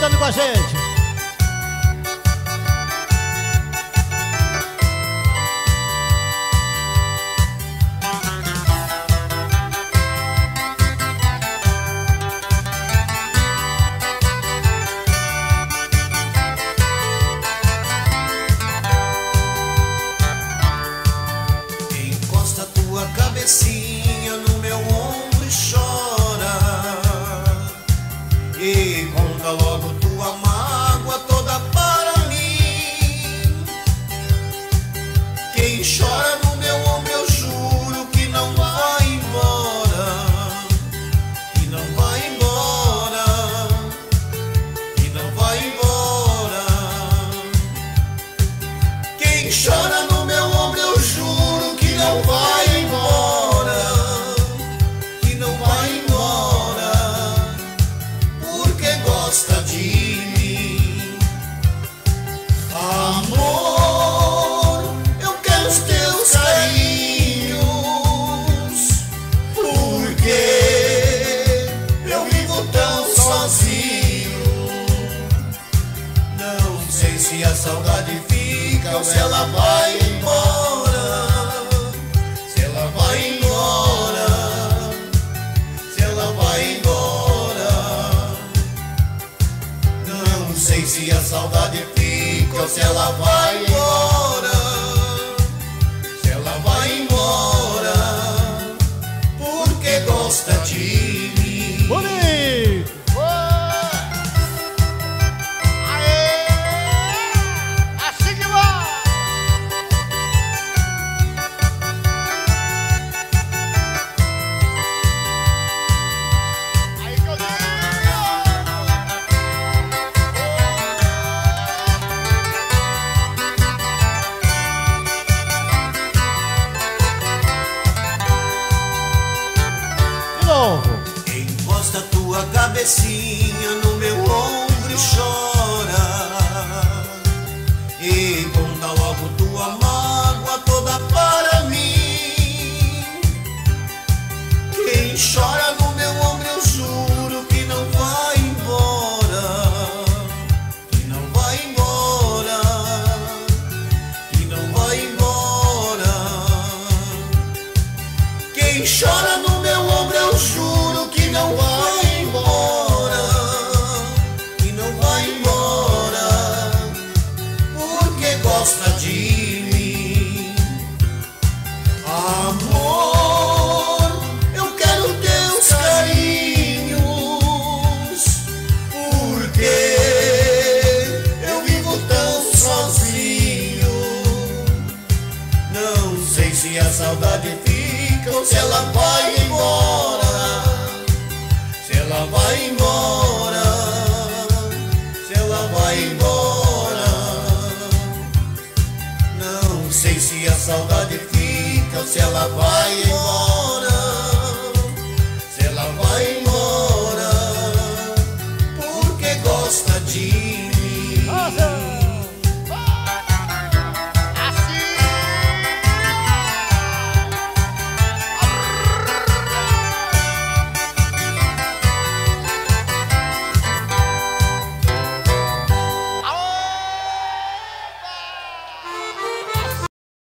cantando com a gente. Encosta tua cabecinha no meu ombro e chora, e conta logo tua mágoa toda para mim. Quem chora no meu ombro eu juro que não vai embora, que não vai embora, que não vai embora. Quem chora no meu ombro eu juro que não vai embora, que não vai embora, porque gosta de mim. Amor, eu quero os teus carinhos, porque eu vivo tão sozinho. Não sei se a saudade fica ou se ela vai embora, se ela vai embora, se ela vai embora. Não sei se a saudade fica ou se ela vai embora, se ela vai embora, porque gosta de mim. Bonito! Assim que vai! Aí que eu digo! De novo. Encosta tua cabecinha no meu ombro e chora, e conta logo tua mágoa toda para mim. Quem chora no meu ombro eu juro que não vai embora, que não vai embora, que não vai embora. Quem chora no meu ombro eu juro que não vai embora, que não vai embora, porque gosta de mim. Amor, eu quero teus carinhos, porque eu vivo tão sozinho. Não sei se a saudade fica ou se ela vai embora, se ela vai embora, se ela vai embora. Não sei se a saudade fica ou se ela vai embora.